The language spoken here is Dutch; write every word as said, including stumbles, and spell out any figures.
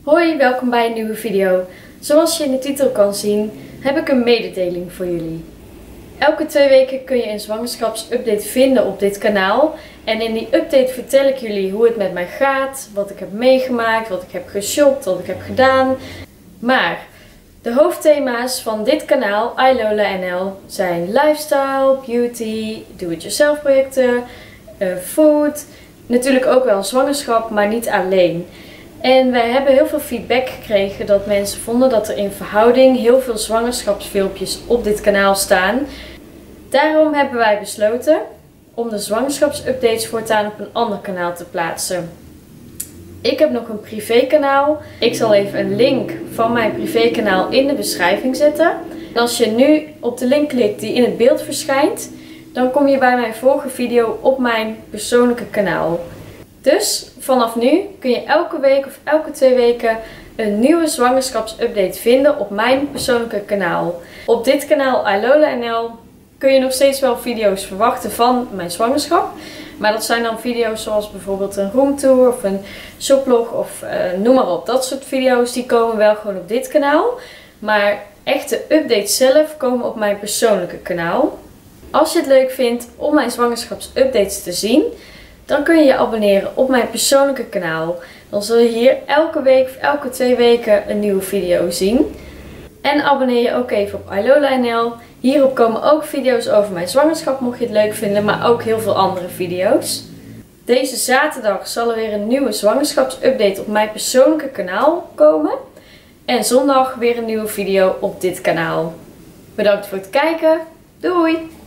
Hoi, welkom bij een nieuwe video. Zoals je in de titel kan zien, heb ik een mededeling voor jullie. Elke twee weken kun je een zwangerschapsupdate vinden op dit kanaal. En in die update vertel ik jullie hoe het met mij gaat, wat ik heb meegemaakt, wat ik heb geshopt, wat ik heb gedaan. Maar de hoofdthema's van dit kanaal, iLola N L, zijn lifestyle, beauty, do-it-yourself projecten, uh, food, natuurlijk ook wel zwangerschap, maar niet alleen. En wij hebben heel veel feedback gekregen dat mensen vonden dat er in verhouding heel veel zwangerschapsfilmpjes op dit kanaal staan. Daarom hebben wij besloten om de zwangerschapsupdates voortaan op een ander kanaal te plaatsen. Ik heb nog een privékanaal. Ik zal even een link van mijn privékanaal in de beschrijving zetten. En als je nu op de link klikt die in het beeld verschijnt, dan kom je bij mijn vorige video op mijn persoonlijke kanaal. Dus vanaf nu kun je elke week of elke twee weken een nieuwe zwangerschapsupdate vinden op mijn persoonlijke kanaal. Op dit kanaal iLola N L kun je nog steeds wel video's verwachten van mijn zwangerschap. Maar dat zijn dan video's zoals bijvoorbeeld een roomtour of een shoplog of uh, noem maar op. Dat soort video's die komen wel gewoon op dit kanaal. Maar echte updates zelf komen op mijn persoonlijke kanaal. Als je het leuk vindt om mijn zwangerschapsupdates te zien, dan kun je je abonneren op mijn persoonlijke kanaal. Dan zul je hier elke week of elke twee weken een nieuwe video zien. En abonneer je ook even op iLola N L. Hierop komen ook video's over mijn zwangerschap, mocht je het leuk vinden, maar ook heel veel andere video's. Deze zaterdag zal er weer een nieuwe zwangerschapsupdate op mijn persoonlijke kanaal komen. En zondag weer een nieuwe video op dit kanaal. Bedankt voor het kijken. Doei!